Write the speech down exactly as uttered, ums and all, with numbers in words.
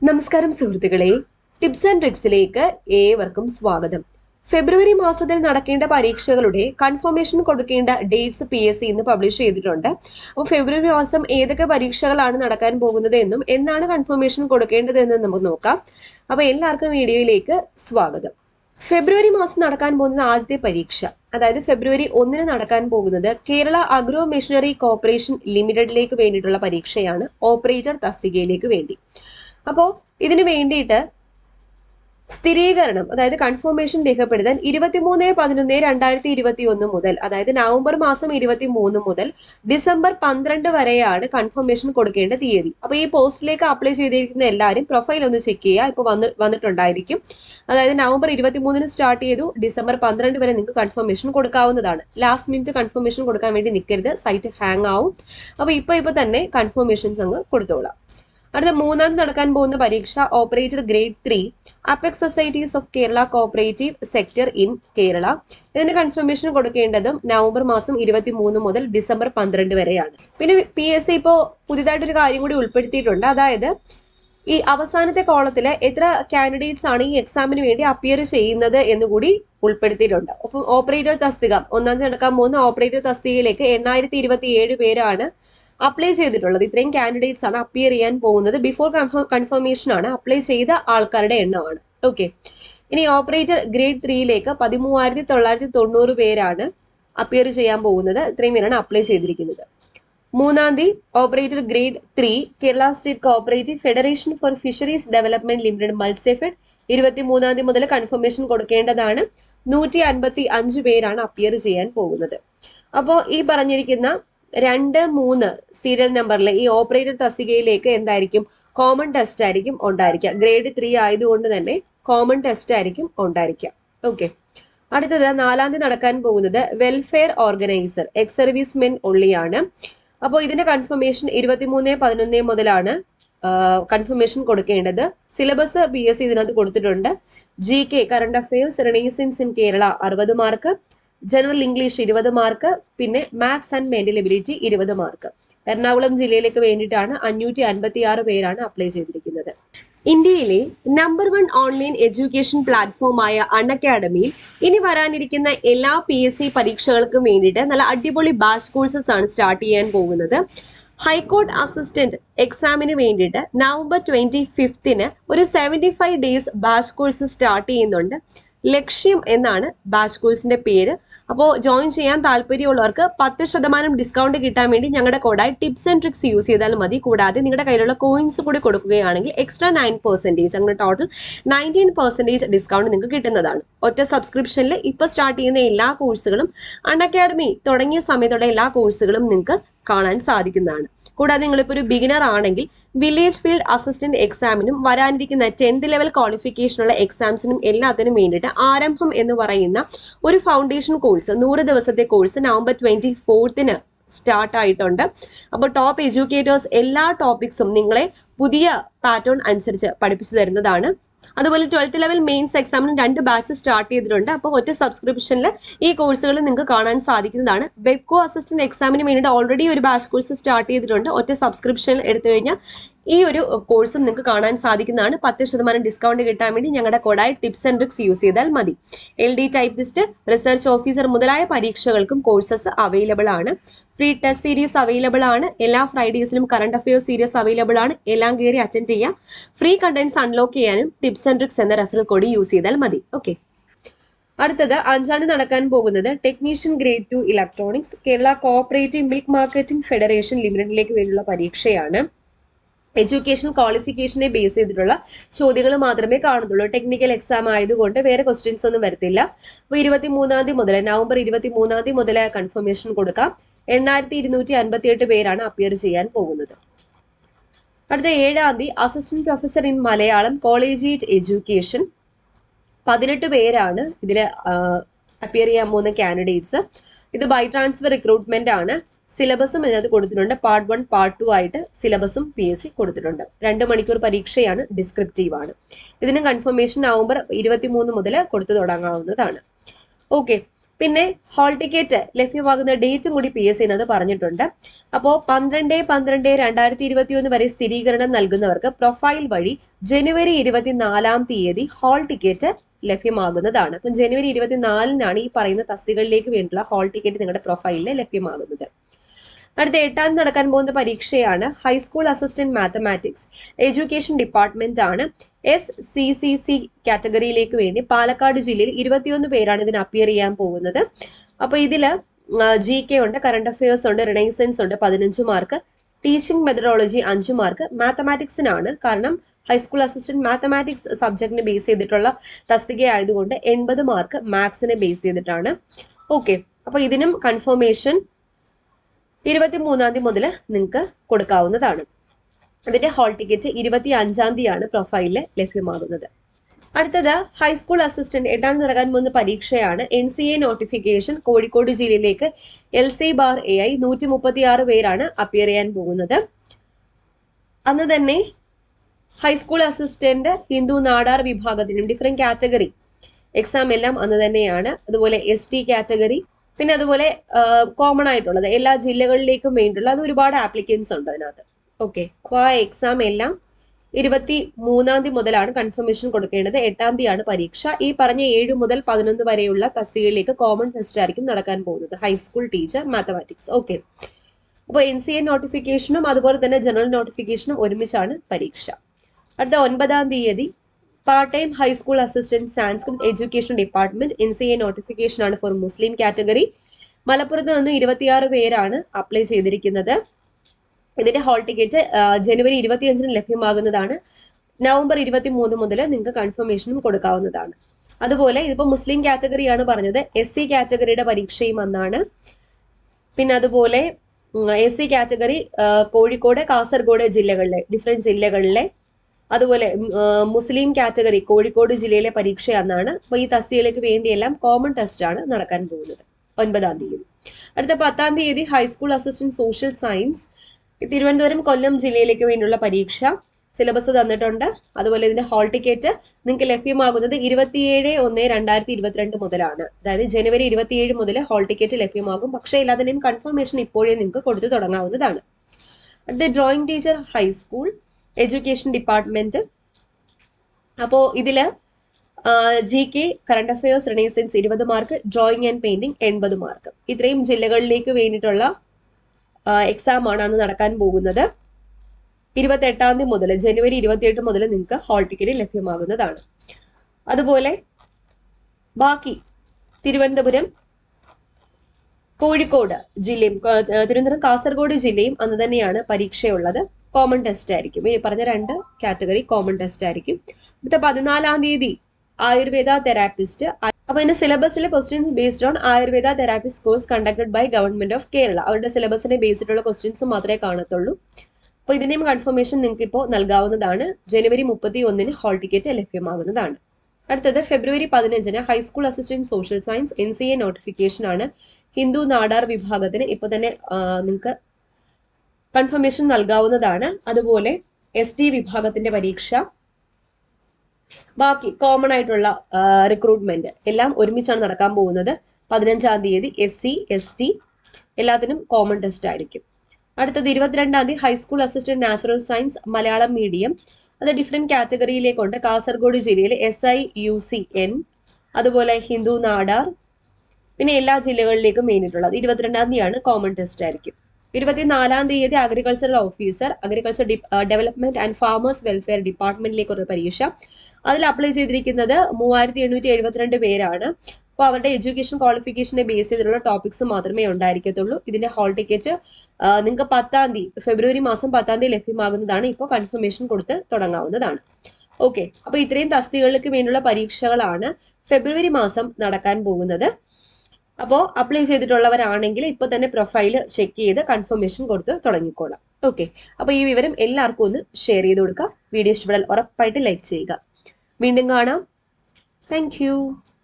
നമസ്കാരം സുഹൃത്തുക്കളെ, tips and ട്രിക്സിലേക്ക് ഏവർക്കും സ്വാഗതം. ഫെബ്രുവരി മാസത്തിൽ നടക്കേണ്ട പരീക്ഷകളുടെ കൺഫർമേഷൻ കൊടുക്കേണ്ട ഡേറ്റ്സ് പി എസ് സി ഇന്ന് പബ്ലിഷ് ചെയ്തിട്ടുണ്ട്. അപ്പോൾ ഫെബ്രുവരി മാസം ഏതൊക്കെ പരീക്ഷകളാണ് നടക്കാൻ പോകുന്നത് എന്നും എന്നാണ് കൺഫർമേഷൻ കൊടുക്കേണ്ടത് എന്നും നമുക്ക് നോക്കാം. അപ്പോൾ എല്ലാവർക്കും വീഡിയോയിലേക്ക് സ്വാഗതം. ഫെബ്രുവരി മാസം നടക്കാൻ പോകുന്ന ആദ്യത്തെ പരീക്ഷ, അതായത് ഫെബ്രുവരി ഒന്നിന് നടക്കാൻ പോകുന്നത് കേരള അഗ്രോ മെഷീനറി കോർപ്പറേഷൻ ലിമിറ്റഡിലേക്ക് വേണ്ടിയിട്ടുള്ള പരീക്ഷയാണ്, ഓപ്പറേറ്റർ തസ്തികയിലേക്ക് വേണ്ടി. അപ്പോൾ ഇതിനു വേണ്ടിയിട്ട് സ്ഥിരീകരണം, അതായത് കൺഫർമേഷൻ രേഖപ്പെടുത്താൻ ഇരുപത്തിമൂന്ന് പതിനൊന്ന് രണ്ടായിരത്തി ഇരുപത്തി ഒന്ന് മുതൽ, അതായത് നവംബർ മാസം ഇരുപത്തി മൂന്ന് മുതൽ ഡിസംബർ പന്ത്രണ്ട് വരെയാണ് കൺഫർമേഷൻ കൊടുക്കേണ്ട തീയതി. അപ്പൊ ഈ പോസ്റ്റിലേക്ക് അപ്ലൈ ചെയ്തിരിക്കുന്ന എല്ലാവരും പ്രൊഫൈൽ ഒന്ന് ചെക്ക് ചെയ്യുക. ഇപ്പൊ വന്ന് വന്നിട്ടുണ്ടായിരിക്കും. അതായത് നവംബർ ഇരുപത്തി മൂന്നിന് സ്റ്റാർട്ട് ചെയ്തു, ഡിസംബർ പന്ത്രണ്ട് വരെ നിങ്ങൾക്ക് കൺഫർമേഷൻ കൊടുക്കാവുന്നതാണ്. ലാസ്റ്റ് മിനിറ്റ് കൺഫർമേഷൻ കൊടുക്കാൻ വേണ്ടി നിൽക്കരുത്, സൈറ്റ് ഹാങ് ആവും. അപ്പൊ ഇപ്പൊ ഇപ്പൊ തന്നെ കൺഫർമേഷൻസ് അങ്ങ് കൊടുത്തോളാം. അടുത്ത മൂന്നാം നടക്കാൻ പോകുന്ന പരീക്ഷ operator grade three apex societies of Kerala cooperative sector in Kerala. ഇതിന്റെ കൺഫർമേഷൻ കൊടുക്കേണ്ടതും നവംബർ മാസം ഇരുപത്തി മൂന്ന് മുതൽ ഡിസംബർ പന്ത്രണ്ട് വരെയാണ്. പിന്നെ പി എസ് സി ഇപ്പോൾ പുതിയതായിട്ടൊരു കാര്യം കൂടി ഉൾപ്പെടുത്തിയിട്ടുണ്ട്. അതായത് ഈ അവസാനത്തെ കോളത്തില് എത്ര കാൻഡിഡേറ്റ്സ് ആണ് ഈ എക്സാമിന് വേണ്ടി അപ്പിയർ ചെയ്യുന്നത് എന്നുകൂടി ഉൾപ്പെടുത്തിയിട്ടുണ്ട്. അപ്പം ഓപ്പറേറ്റർ തസ്തിക ഒന്നാം തീയതി നടക്കാൻ പോകുന്ന ഓപ്പറേറ്റർ തസ്തികയിലേക്ക് എണ്ണായിരത്തി ഇരുപത്തി ഏഴ് പേരാണ് അപ്ലൈ ചെയ്തിട്ടുള്ളത്. ഇത്രയും കാൻഡിഡേറ്റ്സ് ആണ് അപ്പിയർ ചെയ്യാൻ പോകുന്നത്. ബിഫോർ കൺഫർമേഷൻ ആണ്, അപ്ലൈ ചെയ്ത ആൾക്കാരുടെ എണ്ണമാണ്. ഓക്കെ, ഇനി ഓപ്പറേറ്റർ ഗ്രേഡ് ത്രീയിലേക്ക് പതിമൂവായിരത്തി തൊള്ളായിരത്തി തൊണ്ണൂറ് പേരാണ് അപ്പിയർ ചെയ്യാൻ പോകുന്നത്. ഇത്രയും പേരാണ് അപ്ലൈ ചെയ്തിരിക്കുന്നത്. മൂന്നാം തീയതി operator grade three Kerala state cooperative federation for fisheries development limited Matsyafed ഇരുപത്തി മൂന്നാം തീയതി മുതൽ കൺഫർമേഷൻ കൊടുക്കേണ്ടതാണ്. നൂറ്റി അൻപത്തി അഞ്ച് പേരാണ് അപ്പിയർ ചെയ്യാൻ പോകുന്നത്. അപ്പോൾ ഈ പറഞ്ഞിരിക്കുന്ന രണ്ട് മൂന്ന് സീരിയൽ നമ്പറിലെ ഈ ഓപ്പറേറ്റർ തസ്തികയിലേക്ക് എന്തായിരിക്കും, കോമൺ ടെസ്റ്റ് ആയിരിക്കും ഉണ്ടായിരിക്കുക. ഗ്രേഡ് ത്രീ ആയതുകൊണ്ട് തന്നെ കോമൺ ടെസ്റ്റ് ആയിരിക്കും ഉണ്ടായിരിക്കുക. ഓക്കെ, അടുത്തത് നാലാം തീയതി നടക്കാൻ പോകുന്നത് welfare organiser ex service men ഒള്ളിയാണ്. അപ്പോൾ ഇതിന്റെ കൺഫർമേഷൻ ഇരുപത്തിമൂന്ന് പതിനൊന്ന് മുതലാണ് കൺഫർമേഷൻ കൊടുക്കേണ്ടത്. സിലബസ് പി എസ് സി ഇതിനകത്ത് കൊടുത്തിട്ടുണ്ട്. G K current affairs renaissance in Kerala അറുപത് മാർക്ക്, ജനറൽ ഇംഗ്ലീഷ് ഇരുപത് മാർക്ക്, പിന്നെ മാത്സ് ആൻഡ് മെന്റൽ എബിലിറ്റി ഇരുപത് മാർക്ക്. എറണാകുളം ജില്ലയിലേക്ക് വേണ്ടിയിട്ടാണ് അഞ്ഞൂറ്റി അൻപത്തി ആറ് പേരാണ് അപ്ലൈ ചെയ്തിരിക്കുന്നത്. ഇന്ത്യയിലെ നമ്പർ വൺ ഓൺലൈൻ എഡ്യൂക്കേഷൻ പ്ലാറ്റ്ഫോമായ അൺ അക്കാഡമിയിൽ ഇനി വരാനിരിക്കുന്ന എല്ലാ പി എസ് സി പരീക്ഷകൾക്കും വേണ്ടിയിട്ട് നല്ല അടിപൊളി ബാച്ച് കോഴ്സസ് ആണ് സ്റ്റാർട്ട് ചെയ്യാൻ പോകുന്നത്. ഹൈക്കോർട്ട് അസിസ്റ്റന്റ് എക്സാമിന് വേണ്ടിയിട്ട് നവംബർ ട്വന്റി ഫിഫ്തിന് ഒരു seventy five days batch course start ചെയ്യുന്നുണ്ട്. ലക്ഷ്യം എന്നാണ് ബാച്ച് കോഴ്സിന്റെ പേര്. അപ്പോൾ ജോയിൻ ചെയ്യാൻ താല്പര്യമുള്ളവർക്ക് പത്ത് ശതമാനം ഡിസ്കൗണ്ട് കിട്ടാൻ വേണ്ടി ഞങ്ങളുടെ കോഡായി ടിപ്സ് ആൻഡ് ട്രിക്സ് യൂസ് ചെയ്താൽ മതി. കൂടാതെ നിങ്ങളുടെ കയ്യിലുള്ള കോയിൻസ് കൂടി കൊടുക്കുകയാണെങ്കിൽ എക്സ്ട്രാ നയൻ പെർസെൻറ്റേജ്, അങ്ങനെ ടോട്ടൽ നയൻറ്റീൻ പെർസെൻറ്റേജ് ഡിസ്കൗണ്ട് നിങ്ങൾക്ക് കിട്ടുന്നതാണ്. ഒറ്റ സബ്സ്ക്രിപ്ഷനിൽ ഇപ്പോൾ സ്റ്റാർട്ട് ചെയ്യുന്ന എല്ലാ കോഴ്സുകളും അൺ അക്കാഡമി തുടങ്ങിയ സമയത്തുള്ള എല്ലാ കോഴ്സുകളും നിങ്ങൾക്ക് കാണാൻ സാധിക്കുന്നതാണ്. കൂടാതെ നിങ്ങളിപ്പോൾ ഒരു ബിഗിനർ ആണെങ്കിൽ വില്ലേജ് ഫീൽഡ് അസിസ്റ്റന്റ് എക്സാമിനും വരാനിരിക്കുന്ന ടെൻത്ത് ലെവൽ ക്വാളിഫിക്കേഷനുള്ള എക്സാംസിനും എല്ലാത്തിനും വേണ്ടിയിട്ട് ആരംഭം എന്ന് പറയുന്ന ഒരു ഫൗണ്ടേഷൻ കോഴ്സ്, നൂറ് ദിവസത്തെ കോഴ്സ് നവംബർ ട്വന്റി ഫോർത്തിന് സ്റ്റാർട്ട് ആയിട്ടുണ്ട്. അപ്പോൾ ടോപ്പ് എഡ്യൂക്കേറ്റേഴ്സ് എല്ലാ ടോപ്പിക്സും നിങ്ങളെ പുതിയ പാറ്റേൺ അനുസരിച്ച് പഠിപ്പിച്ചു തരുന്നതാണ്. അതുപോലെ ട്വൽത്ത് ലെവൽ മെയിൻസ് എക്സാമിന് രണ്ട് ബാച്ച് സ്റ്റാർട്ട് ചെയ്തിട്ടുണ്ട്. അപ്പോൾ ഒറ്റ സബ്സ്ക്രിപ്ഷനിൽ ഈ കോഴ്സുകൾ നിങ്ങൾക്ക് കാണാൻ സാധിക്കുന്നതാണ്. വെബ്കോ അസിസ്റ്റന്റ് എക്സാമിന് വേണ്ടിയിട്ട് ഓൾറെഡി ഒരു ബാച്ച് കോഴ്സ് സ്റ്റാർട്ട് ചെയ്തിട്ടുണ്ട്. ഒറ്റ സബ്സ്ക്രിപ്ഷനിൽ എടുത്തു കഴിഞ്ഞാൽ ഈ ഒരു കോഴ്സും നിങ്ങൾക്ക് കാണാൻ സാധിക്കുന്നതാണ്. പത്ത് ശതമാനം ഡിസ്കൗണ്ട് കിട്ടാൻ വേണ്ടി ഞങ്ങളുടെ കോഡായി ടിപ്സ് ആൻഡ് ട്രിക്സ് യൂസ് ചെയ്താൽ മതി. L D typist, research officer മുതലായ പരീക്ഷകൾക്കും കോഴ്സസ് അവൈലബിൾ ആണ്. ഫ്രീ ടെസ്റ്റ് സീരീസ് അവൈലബിൾ ആണ്. എല്ലാ ഫ്രൈഡേസിലും കറണ്ട് അഫയേഴ്സ് സീരീസ് അവൈലബിൾ ആണ്. എല്ലാം കയറി അറ്റൻഡ് ചെയ്യാം. ഫ്രീ കണ്ടന്റ്സ് അൺലോക്ക് ചെയ്യാനും ടിപ്സ് ആൻഡ് ട്രിക്സ് എന്ന റെഫറൽ കോഡ് യൂസ് ചെയ്താൽ മതി. ഓക്കെ, അടുത്തത് അഞ്ചാം തീയതി നടക്കാൻ പോകുന്നത് technician grade two electronics Kerala cooperative milk marketing federation ലിമിറ്റഡിലേക്ക് വേണ്ടിയുള്ള പരീക്ഷയാണ്. എഡ്യൂക്കേഷൻ ക്വാളിഫിക്കേഷനെ ബേസ് ചെയ്തിട്ടുള്ള ചോദ്യങ്ങൾ മാത്രമേ കാണുന്നുള്ളൂ. ടെക്നിക്കൽ എക്സാം ആയതുകൊണ്ട് വേറെ ക്വസ്റ്റ്യൻസ് ഒന്നും വരത്തില്ല. അപ്പോൾ ഇരുപത്തി മൂന്നാം തീയതി മുതൽ നവംബർ ഇരുപത്തി മൂന്നാം തീയതി മുതൽ കൺഫർമേഷൻ കൊടുക്കാം. എണ്ണായിരത്തി ഇരുന്നൂറ്റി അൻപത്തി എട്ട് പേരാണ് അപ്പിയർ ചെയ്യാൻ പോകുന്നത്. അടുത്ത ഏഴാം തീയതി assistant professor in Malayalam collegiate education പതിനെട്ട് പേരാണ് ഇതിൽ അപ്പിയർ ചെയ്യാൻ പോകുന്ന കാൻഡിഡേറ്റ്സ്. ഇത് ബൈ ട്രാൻസ്ഫർ റിക്രൂട്ട്മെന്റ് ആണ്. സിലബസും ഇതിനകത്ത് കൊടുത്തിട്ടുണ്ട്. പാർട്ട് വൺ പാർട്ട് ടു ആയിട്ട് സിലബസും പി എസ് സി കൊടുത്തിട്ടുണ്ട്. രണ്ട് മണിക്കൂർ പരീക്ഷയാണ്, ഡിസ്ക്രിപ്റ്റീവ് ആണ്. ഇതിന് കൺഫർമേഷൻ നവംബർ ഇരുപത്തി മൂന്ന് മുതൽ കൊടുത്തു തുടങ്ങാവുന്നതാണ്. ഓക്കെ, പിന്നെ ഹാൾ ടിക്കറ്റ് ലഭ്യമാകുന്ന ഡേറ്റും കൂടി പി എസ് സിനത് പറഞ്ഞിട്ടുണ്ട്. അപ്പോൾ പന്ത്രണ്ട് പന്ത്രണ്ട് രണ്ടായിരത്തി ഇരുപത്തി ഒന്ന് വരെ സ്ഥിരീകരണം നൽകുന്നവർക്ക് പ്രൊഫൈൽ വഴി ജനുവരി ഇരുപത്തിനാലാം തീയതി ഹാൾ ടിക്കറ്റ് ലഭ്യമാകുന്നതാണ്. അപ്പം ജനുവരി ഇരുപത്തിനാലിനാണ് ഈ പറയുന്ന തസ്തികകളിലേക്ക് വേണ്ടിയുള്ള ഹാൾ ടിക്കറ്റ് നിങ്ങളുടെ പ്രൊഫൈലിൽ ലഭ്യമാകുന്നത്. അടുത്ത എട്ടാം നടക്കാൻ പോകുന്ന പരീക്ഷയാണ് high school assistant mathematics education department ആണ്. എസ് സി സി സി കാറ്റഗറിയിലേക്ക് വേണ്ടി പാലക്കാട് ജില്ലയിൽ ഇരുപത്തിയൊന്ന് പേരാണ് ഇതിന് അപ്പിയർ ചെയ്യാൻ പോകുന്നത്. അപ്പൊ ഇതില് ജി കെ ഉണ്ട്, കറണ്ട് അഫയേഴ്സ് ഉണ്ട്, റിനൈസൻസ് ഉണ്ട് പതിനഞ്ച് മാർക്ക്, ടീച്ചിങ് മെത്തഡോളജി അഞ്ച് മാർക്ക്, മാത്തമാറ്റിക്സിനാണ്. കാരണം ഹൈസ്കൂൾ അസിസ്റ്റന്റ് മാത്തമാറ്റിക്സ് സബ്ജക്റ്റിനെ ബേസ് ചെയ്തിട്ടുള്ള തസ്തിക ആയതുകൊണ്ട് എൺപത് മാർക്ക് മാത്സിനെ ബേസ് ചെയ്തിട്ടാണ്. ഓക്കെ, അപ്പൊ ഇതിനും കൺഫർമേഷൻ ഇരുപത്തി മൂന്നാം തീയതി മുതൽ നിങ്ങൾക്ക് കൊടുക്കാവുന്നതാണ്. അതിന്റെ ഹാൾ ടിക്കറ്റ് ഇരുപത്തി അഞ്ചാം തീയതിയാണ് പ്രൊഫൈലിൽ ലഭ്യമാകുന്നത്. അടുത്തത് ഹൈസ്കൂൾ അസിസ്റ്റന്റ് എട്ടാം നടക്കാൻ പോകുന്ന പരീക്ഷയാണ്. N C A notification Kozhikode ജില്ലയിലേക്ക് L C bar A I നൂറ്റി മുപ്പത്തി ആറ് പേരാണ് അപ്പിയർ ചെയ്യാൻ പോകുന്നത്. അന്ന് തന്നെ ഹൈസ്കൂൾ അസിസ്റ്റന്റ് ഹിന്ദു നാടാർ വിഭാഗത്തിനും ഡിഫറെന്റ് കാറ്റഗറി എക്സാം എല്ലാം അന്ന് തന്നെയാണ്. അതുപോലെ എസ് ടി കാറ്റഗറി, പിന്നെ അതുപോലെ കോമൺ ആയിട്ടുള്ളത് എല്ലാ ജില്ലകളിലേക്കും വേണ്ടിയുള്ള അത് ഒരുപാട് ആപ്ലിക്കൻസ് ഉണ്ട് അതിനകത്ത്. ഓക്കെ, അപ്പോൾ ആ എക്സാം എല്ലാം ഇരുപത്തി മൂന്നാം തീയതി മുതലാണ് കൺഫർമേഷൻ കൊടുക്കേണ്ടത്. എട്ടാം തീയതിയാണ് പരീക്ഷ. ഈ പറഞ്ഞ ഏഴ് മുതൽ പതിനൊന്ന് വരെയുള്ള തസ്തികയിലേക്ക് കോമൺ ടെസ്റ്റ് ആയിരിക്കും നടക്കാൻ പോകുന്നത്, ഹൈസ്കൂൾ ടീച്ചർ മാത്തമാറ്റിക്സ്. ഓക്കെ, അപ്പോൾ എൻ സി എ നോട്ടിഫിക്കേഷനും അതുപോലെ തന്നെ ജനറൽ നോട്ടിഫിക്കേഷനും ഒരുമിച്ചാണ് പരീക്ഷ. അടുത്ത ഒൻപതാം തീയതി part time high school assistant Sanskrit education department N C A notification ആണ് ഫോർ മുസ്ലിം കാറ്റഗറി. മലപ്പുറത്ത് നിന്ന് ഇരുപത്തിയാറ് പേരാണ് അപ്ലൈ ചെയ്തിരിക്കുന്നത്. ഇതിന്റെ ഹാൾ ടിക്കറ്റ് ജനുവരി ഇരുപത്തിയഞ്ചിന് ലഭ്യമാകുന്നതാണ്. നവംബർ ഇരുപത്തി മൂന്ന് മുതൽ നിങ്ങൾക്ക് കൺഫർമേഷനും കൊടുക്കാവുന്നതാണ്. അതുപോലെ ഇതിപ്പോൾ മുസ്ലിം കാറ്റഗറിയാണ് പറഞ്ഞത്. എസ് സി കാറ്റഗറിയുടെ പരീക്ഷയും അന്നാണ്. പിന്നെ അതുപോലെ S C category Kozhikode Kasaragod ജില്ലകളിലെ ഡിഫറെന്റ് ജില്ലകളിലെ, അതുപോലെ മുസ്ലിം കാറ്റഗറി കോഴിക്കോട് ജില്ലയിലെ പരീക്ഷ അന്നാണ്. അപ്പോൾ ഈ തസ്തികയിലേക്ക് വേണ്ടിയെല്ലാം കോമൺ ടെസ്റ്റ് ആണ് നടക്കാൻ പോകുന്നത് ഒൻപതാം തീയതി. അടുത്ത പത്താം തീയതി high school assistant social science Thiruvananthapuram Kollam ജില്ലയിലേക്ക് വേണ്ടിയുള്ള പരീക്ഷ. സിലബസ് തന്നിട്ടുണ്ട്. അതുപോലെ ഇതിന്റെ ഹാൾ ടിക്കറ്റ് നിങ്ങൾക്ക് ലഭ്യമാകുന്നത് ഇരുപത്തിയേഴ് ഒന്ന് രണ്ടായിരത്തി ഇരുപത്തിരണ്ട് മുതലാണ്. അതായത് ജനുവരി ഇരുപത്തിയേഴ് മുതൽ ഹാൾ ടിക്കറ്റ് ലഭ്യമാകും. പക്ഷേ എല്ലാത്തിനെയും കൺഫർമേഷൻ ഇപ്പോഴേ നിങ്ങൾക്ക് കൊടുത്തു തുടങ്ങാവുന്നതാണ്. അടുത്ത drawing teacher high school education department. അപ്പോൾ ഇതില് G K, current affairs, renaissance ഇരുപത് മാർക്ക്, ഡ്രോയിങ് ആൻഡ് പെയിന്റിംഗ് എൺപത് മാർക്ക്. ഇത്രയും ജില്ലകളിലേക്ക് വേണ്ടിയിട്ടുള്ള എക്സാം ആണ് അന്ന് നടക്കാൻ പോകുന്നത്. ഇരുപത്തി എട്ടാം തീയതി മുതൽ ജനുവരി ഇരുപത്തിയെട്ട് മുതൽ നിങ്ങൾക്ക് ഹാൾ ടിക്കറ്റ് ലഭ്യമാകുന്നതാണ്. അതുപോലെ ബാക്കി തിരുവനന്തപുരം, കോഴിക്കോട് ജില്ലയും തിരുവനന്തപുരം കാസർഗോഡ് ജില്ലയും അന്ന് തന്നെയാണ് പരീക്ഷയുള്ളത്. കോമൺ ടെസ്റ്റ് ആയിരിക്കും. ഈ പറഞ്ഞ രണ്ട് കാറ്റഗറി കോമൺ ടെസ്റ്റ് ആയിരിക്കും. അടുത്ത പതിനാലാം തീയതി ആയുർവേദ തെറാപ്പിസ്റ്റ്. അപ്പൊ ഇതിന്റെ സിലബസിലെ questions based on Ayurveda therapist course conducted by government of Kerala. അവരുടെ സിലബസിനെ ബേസ് ചെയ്തിട്ടുള്ള ക്വസ്റ്റ്യൻസ് മാത്രമേ കാണത്തുള്ളൂ. അപ്പൊ ഇതിന്റെയും കൺഫർമേഷൻ നിങ്ങൾക്ക് ഇപ്പോൾ നൽകാവുന്നതാണ്. ജനുവരി മുപ്പത്തി ഒന്നിന് ഹാൾ ടിക്കറ്റ് ലഭ്യമാകുന്നതാണ്. അടുത്തത് ഫെബ്രുവരി പതിനഞ്ചിന് high school assistant social science N C A notification ആണ്. ഹിന്ദു നാടാർ വിഭാഗത്തിന് ഇപ്പൊ തന്നെ നിങ്ങൾക്ക് കൺഫർമേഷൻ നൽകാവുന്നതാണ്. അതുപോലെ എസ് ടി വിഭാഗത്തിന്റെ പരീക്ഷ, ബാക്കി കോമൺ ആയിട്ടുള്ള റിക്രൂട്ട്മെന്റ് എല്ലാം ഒരുമിച്ചാണ് നടക്കാൻ പോകുന്നത്. പതിനഞ്ചാം തീയതി എസ് സി എസ് ടി എല്ലാത്തിനും കോമൺ ടെസ്റ്റ് ആയിരിക്കും. അടുത്തത് ഇരുപത്തിരണ്ടാം തീയതി high school assistant natural science Malayalam medium. അത് ഡിഫറെന്റ് കാറ്റഗറിയിലേക്കുണ്ട്. കാസർഗോഡ് ജില്ലയിൽ S I U C N, അതുപോലെ ഹിന്ദു നാടാർ, പിന്നെ എല്ലാ ജില്ലകളിലേക്കും വേണ്ടിയിട്ടുള്ളത്. ഇരുപത്തിരണ്ടാം തീയതിയാണ് കോമൺ ടെസ്റ്റ് ആയിരിക്കും. ഇരുപത്തിനാലാം തീയതി agricultural officer agriculture development and farmers welfare ഡിപ്പാർട്ട്മെന്റിലേക്കുള്ള പരീക്ഷ. അതിൽ അപ്ലൈ ചെയ്തിരിക്കുന്നത് മൂവായിരത്തി എണ്ണൂറ്റി എഴുപത്തിരണ്ട് പേരാണ്. അപ്പോൾ അവരുടെ എഡ്യൂക്കേഷൻ ക്വാളിഫിക്കേഷനെ ബേസ് ചെയ്തിട്ടുള്ള ടോപ്പിക്സ് മാത്രമേ ഉണ്ടായിരിക്കത്തുള്ളൂ. ഇതിന്റെ ഹാൾ ടിക്കറ്റ് നിങ്ങൾക്ക് പത്താം തീയതി ഫെബ്രുവരി മാസം പത്താം തീയതി ലഭ്യമാകുന്നതാണ്. ഇപ്പോൾ കൺഫർമേഷൻ കൊടുത്ത് തുടങ്ങാവുന്നതാണ്. ഓക്കെ, അപ്പൊ ഇത്രയും തസ്തികകൾക്ക് വേണ്ടിയുള്ള പരീക്ഷകളാണ് ഫെബ്രുവരി മാസം നടക്കാൻ പോകുന്നത്. അപ്പോൾ അപ്ലൈ ചെയ്തിട്ടുള്ളവരാണെങ്കിൽ ഇപ്പൊ തന്നെ പ്രൊഫൈല് ചെക്ക് ചെയ്ത് കൺഫർമേഷൻ കൊടുത്ത് തുടങ്ങിക്കോളാം. ഓക്കെ, അപ്പൊ ഈ വിവരം എല്ലാവർക്കും ഒന്ന് ഷെയർ ചെയ്ത് കൊടുക്കുക. വീഡിയോ ഇഷ്ടപ്പെടാൻ ഉറപ്പായിട്ട് ലൈക്ക് ചെയ്യുക. വീണ്ടും കാണാം. Thank U.